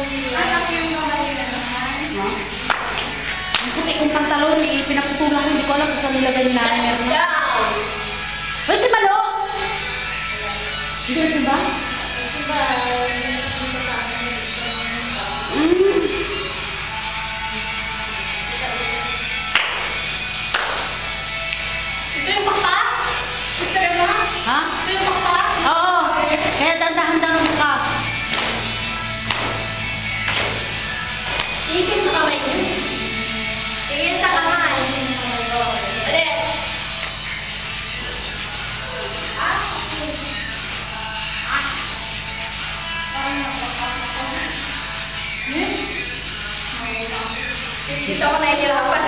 Anak yung kamay na naman. Ha? Ang puti kong pantalon eh, pinaputulan ko, hindi ko alam kung saan nilagay ni nanay. Down! Uy, si Malo! Hindi si ba? Diba? Ito yung pakpak? Ito yung mga? Ha? Ito yung pakpak? Oo. Kaya dandahan-dahan ka. Tingin sa kamay ko. Tingin sa kamay. Ulit. Dito ako nahihirapan.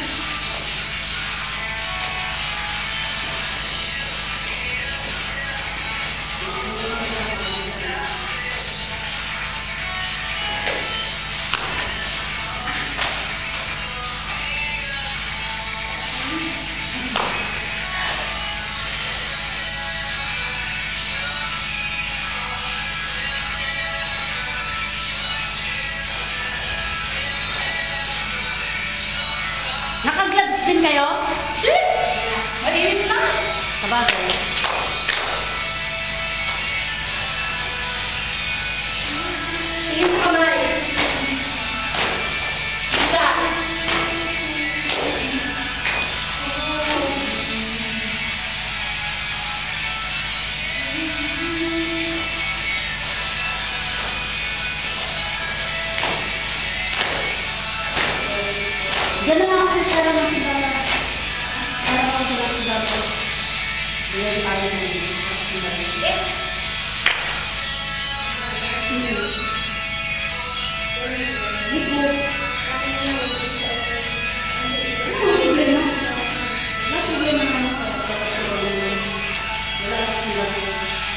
Naka-gloves din kayo? Mainit na. Sabagay. Tingin sa kamay. Isa. Diyan na lang ako sa pera ng sigara. Para ako sa sigara. Diyan tayo ng sigara. Ligo. Ligo na. Nasigo na naman ako. Wala na sigara.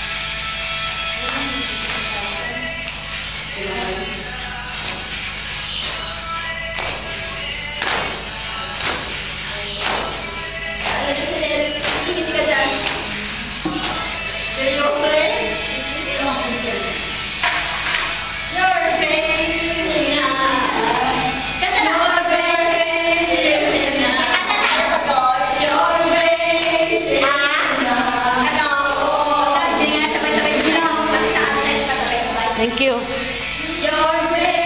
Tingin ka dyan. Seryoso eh? Your face na. Kanta na. Your face na. Kanta tayo sa to. Your face na. Ano? Hindi nga sabay-sabay sila. Pagkaan tayo sabay-sabay. Thank you. Your face